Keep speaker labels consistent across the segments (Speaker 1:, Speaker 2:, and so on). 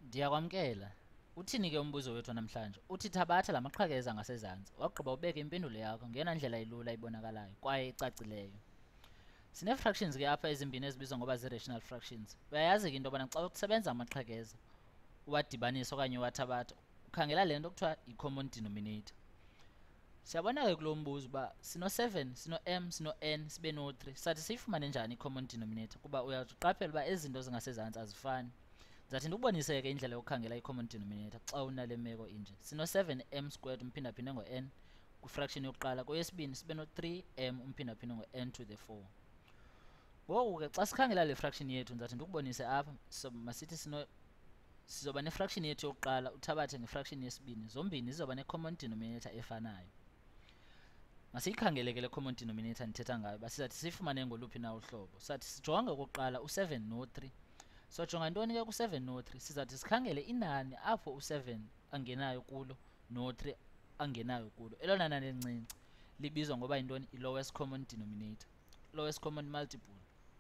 Speaker 1: Ndiyakwamkela. Uthini ke umbuzo wethu namhlanje? Uthi thabatha la maqhekeza ngasezantsi wagqiba ubeka impendulo yakho ngeyona ndlela ilula ibonakalayo kwaye icacileyo. Sinee-fractions ke apha ezimbini ezibizwa ngoba zii-rational fractions. Uyayazi ke into yobana xa usebenza amaqhekeza uwadibanisa okanye uwathabatha ukhangela le nto kuthiwa yi-common denominator. Siyabona ke kulo mbuzo uba sino-7 sino-m sino-n sibe no-3 sathi siyifumane njani i-common denominator kuba uyawuthi uqaphele uba ezi zinto zingasezantsi azifani. Ndizawuthi ndikubonise ke indlela yokukhangela i-common denominator xa unale meko inje. Sino-7m squared umphindaphinde ngo-n kwifraction yokuqala, kweyesibini sibe no-3m umphindaphinde ngo-n to the 4. Ngoku ke xa sikhangela le fraction yethu ndizawuthi ndikubonise apha, masithi sizoba ne-fraction yethu yokuqala uthabathe nge-fraction yesibini, zombini zizoba ne-common denominator efanayo. Masiyikhangele ke le common denominator ndithetha ngayo, basizathi siyifumane ngoluphi na uhlobo. Sathi sijonge okokuqala u-7 no-3. Sojonga ntoni ke ku-7 no-3? Sizathi sikhangele inani apho u-7 angenayo kulo no-3 angenayo kulo. Elona nani elincinci libizwa ngoba yintoni? I-lowest common denominator, lowest common multiple.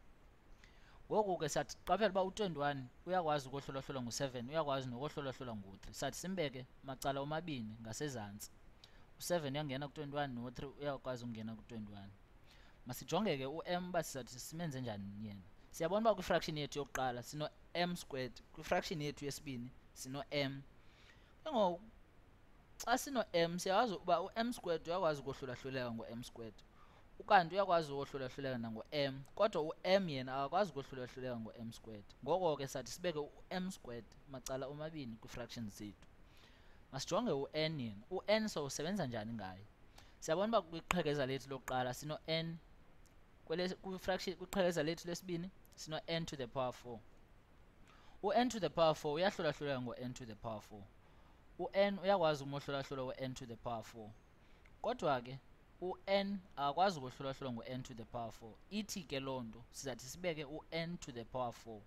Speaker 1: Ngoku ke sathi qaphela uba u-21 uyakwazi ukohlolwahlolwa ngu-7, uyakwazi nokohlolwahlolwa ngu-3. Sathi simbeke macala omabini ngasezantsi. U-7 uyangena ku-21 no-3 uyakwazi ukungena ku-21. Masijonge ke u-m uba sizathi simenze njani yena. Siyabona uba kwifraction yethu yokuqala sino-m squared, kwifraction yethu yesibini sino-m. Ke ngoku xa sino-m siyawazi uba u-m squared uyakwazi ukohlulwahluleka ngo-m squared, ukanti uyakwazi ukohlulwahluleka nango-m, kodwa u-m yena akakwazi ukohlulwahluleka ngo-m squared. Ngoko ke sathi sibeke u-m squared macala omabini kwii-fractions zethu. Masijonge u-n yena. U-n sowusebenza njani ngaye? Siyabona uba kwiqhekeza lethu lokuqala sino-n, kwiqhekeza lethu lesibini sino-n to the power 4. U-n to the power 4 uyahlulwahluleka ngo-n to the power 4. U-n uyakwazi umohlulwahlulwa we-n to the power 4, kodwa ke u-n akakwazi ukohlulwahlulwa ngo-n to the power 4. Ithi ke loo nto sizathi sibeke u-n to the power 4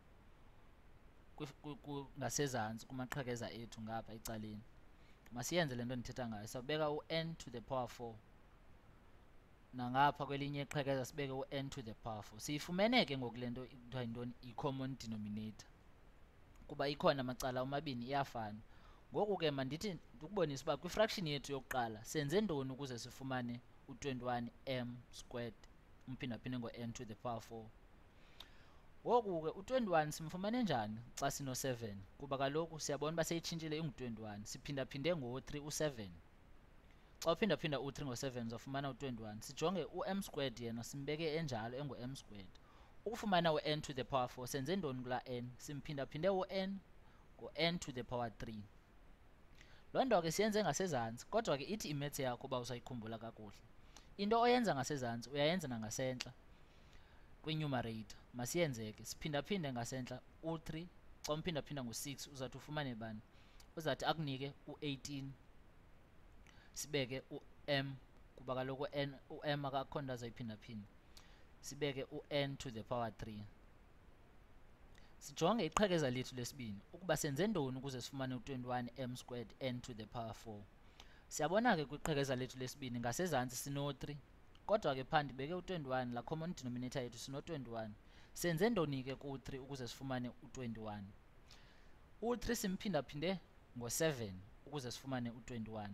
Speaker 1: ngasezantsi kumaqhekeza ethu ngapha ecaleni. Masiyenze le nto ndithetha ngayo. Sawubeka u-n to the power 4 nangapha kwelinye iqhekeza sibeke u-n to the power 4. Siyifumene ke ngoku le nto kuthiwa yintoni? I-common denominator, kuba ikhona macala omabini iyafana. Ngoku ke mandithi ndikubonise uba kwifraction yethu yokuqala senze ntoni ukuze sifumane u-21m squared umphindaphinde ngo-n to the power 4. Ngoku ke u-21 simfumane njani xa sino-7? Kuba kaloku siyabona uba seyitshintshile ingu-21, siphindaphinde ngo-3 u-7. Xa uphindaphinda u-3 ngo-7 uzawufumana u-21. Sijonge u-m squared yena simbeke enjalo engu-m squared. Ukufumana u-n to the power 4 senze ntoni kulaa n? Simphindaphinde u-n ngo-n to the power 3. Loo nto ke siyenze ngasezantsi, kodwa ke ithi imaths yakho uba usayikhumbula kakuhle. Into oyenza ngasezantsi uyayenza nangasentla kwi-numerator. Masiyenze ke, siphindaphinde ngasentla u-3 xa umphindaphinda ngo-6 uzawuthi ufumane bani? Uzawuthi akunike u-18, sibeke u-m kuba kaloku u-m akakho nto azayiphindaphinda, sibeke u-n to the power 3. Sijonge iqhekeza lethu lesibini ukuba senze ntoni ukuze sifumane u-21m squared n to the power 4. Siyabona ke kwiqhekeza lethu lesibini ngasezantsi sino-3, kodwa ke phaa ndibeke u-21, la common denominator yethu sino-21. Senze ntoni ke ku-3 ukuze sifumane u-21? U-3 simphindaphinde ngo-7 ukuze sifumane u-21,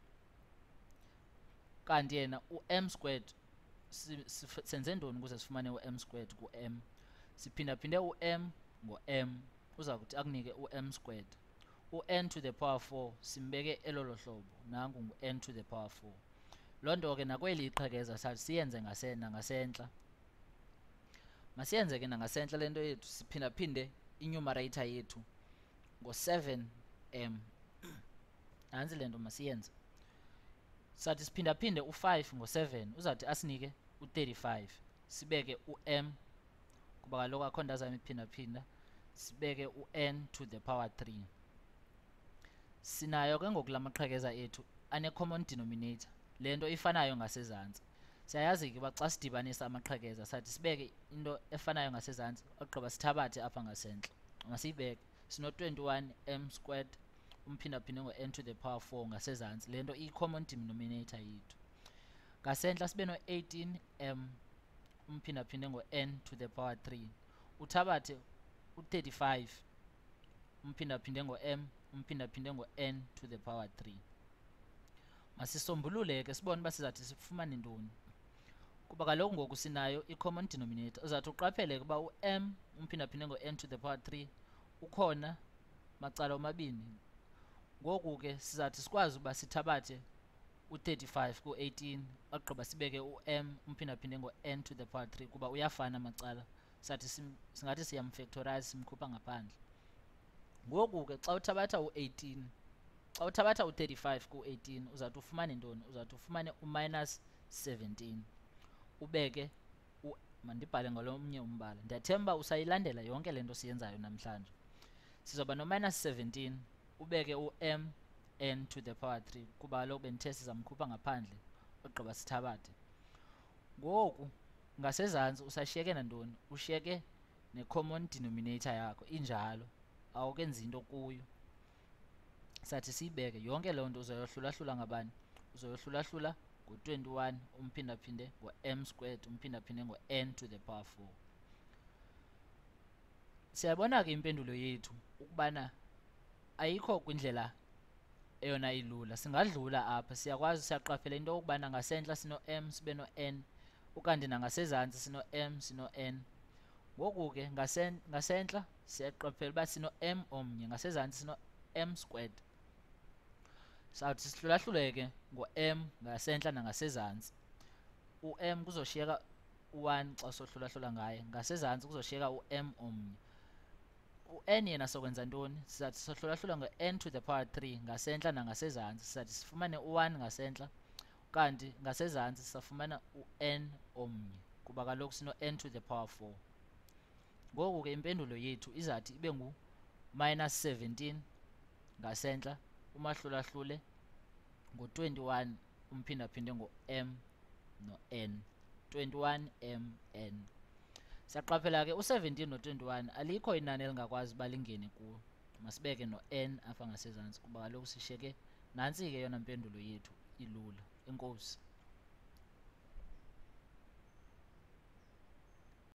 Speaker 1: kanti yena u-m squared senze ntoni ukuze sifumane u-m squared ku-m? Siphindaphinde u-m ngo-m uza kuthi akunike u-m squared. U-n to the power 4 simbeke elolo hlobo, nangu ngu-n to the power 4. Loo nto ke nakweli iqhekeza sathi siyenze nangasentla. Masiyenze ke nangasentla le nto yethu, siphindaphinde inumerator yethu ngo-7m. Nantsi le nto masiyenze. Sathi siphindaphinde u-5 ngo-7 uzawuthi asinike u-35. Sibeke u-m kuba kaloku akho nto azayiphinda-phinda, sibeke u-n to the power 3. Sinayo ke ngoku la maqhekeza ethu ane-common denominator, le nto ifanayo ngasezantsi. Siyayazi ke uba xa sidibanisa amaqhekeza sathi sibeke into efanayo ngasezantsi ogqiba sithabathe apha ngasentla. Masiyibeke, sino-21m squared umphindaphinde ngo-n to the power 4 ngasezantsi, le nto iyi-common denominator yethu. Ngasentla sibe no-18m umphindaphinde ngo-n to the power 3. Uthabathe u-35 umphindaphinde ngo-m umphindaphinde ngo-n to the power 3. Masisombulule ke sibone uba sizathi sifumane ntoni, kuba kaloku ngoku sinayo i-common denominator. Uzawuthi uqaphele ukuba u-m umphindaphinde ngo-n to the power 3 ukhona macala omabini. Ngoku ke sizawuthi sikwazi uba sithabathe u-35 ku-18 ogqiba sibeke u-m umphindaphinde ngo-n to the power 3 kuba uyafana macala. Sathi singathi siyamfactorize simkhupha ngaphandle. Ngoku ke xa uthabatha u-18, xa uthabatha u-35 ku-18 uzawuthi ufumane ntoni? Uzawuthi ufumane u-minus 17 ubeke mandibhale ngolomnye umbala. Ndiyathemba usayilandela yonke le nto siyenzayo namhlanje. Sizoba no-minus 17 ubeke u-m n to the power 3 kuba kaloku bendithe sizamkhupha ngaphandle ogqiba sithabathe. Ngoku ngasezantsi usashiyeke nantoni? Ushiyeke ne-common denominator yakho injalo, awukenzi into kuyo. Sathi siyibeke yonke loo nto uzoyohlulahlula ngabani? Uzoyohlulahlula ngo-21 umphindaphinde ngo-m squared umphindaphinde ngo-n to the power 4. Siyabona ke impendulo yethu ukubana ayikho kwindlela eyona ilula. Singadlula apha, siyakwazi siyaqaphela into yokubana ngasentla sino-m sibe no-n, ukanti nangasezantsi sino-m sino-n. Ngoku ke ngasentla siyaqaphela uba sino-m omnye, ngasezantsi sino-m squared. Sawuthi sihlulahlule ke ngo-m ngasentla nangasezantsi. U-m kuzoshiyeka u-1 xa sohlulahlula ngaye, ngasezantsi kuzoshiyeka u-m omnye. U-n yena sokwenza ntoni? Sizathi sohlulahlula ngo-n to the power 3 ngasentla nangasezantsi. Sizathi sifumane u-1 ngasentla, kanti ngasezantsi sifumana u-n omnye kuba kaloku sino-n to the power 4. Ngoku ke impendulo yethu izathi ibe ngu-minus 17 ngasentla umahlulahlule ngo-21 umphindaphinde ngo-m no-n, 21 m n. Siyaqaphela ke u-17 no-21 alikho inani elingakwazi uba lingene kuwo. Masibeke no-n apha ngasezantsi kuba kaloku sishiyeke nantsi ke yona mpendulo yethu ilula. Enkosi.